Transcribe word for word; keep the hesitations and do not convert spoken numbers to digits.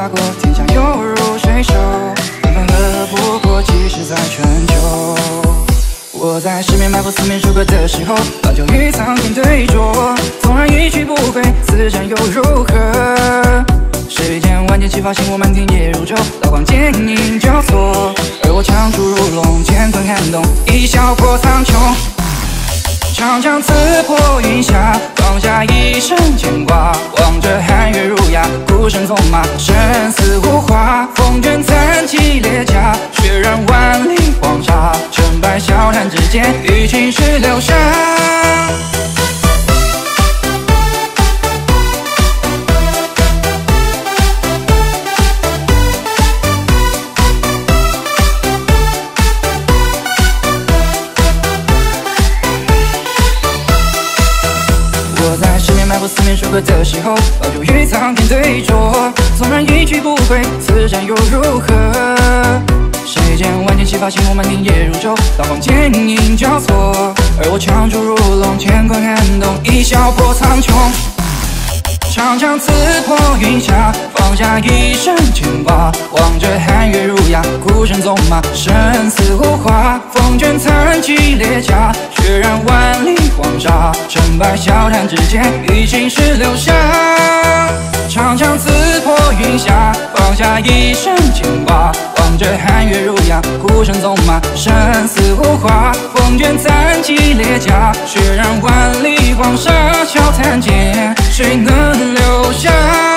划过，天下犹如水手，分分合合不过几十载春秋。我在十面埋伏，四面楚歌的时候，早就与苍天对酌。纵然一去不回，此战又如何？世间万箭齐发，星火满天夜如昼，刀光剑影交错，而我枪出如龙，乾坤撼动，一笑破苍穹。长枪刺破云霞，放下一身牵挂，望着寒月如鸦，孤身纵马，生死无话。风卷残骑列甲，血染万里黄沙，成败笑谈之间，与青史留下。我在十面埋伏，四面楚歌的时候，早就与苍天对酌。纵然一去不回，此战又如何？世间万箭齐发，星火满天夜如昼，刀光剑影交错，而我枪出如龙，乾坤撼动，一笑破苍穹。长枪刺破云霞，放下一身牵挂，望着寒月如鸦，孤身纵马，生死无话。风卷残骑列甲，血染万里黄沙，成败笑谈之间，与青史留下。长枪刺破云霞，放下一身牵挂，望着寒月如鸦，孤身纵马，生死无话。风卷残骑列甲，血染万里黄沙，笑谈间，谁能留下？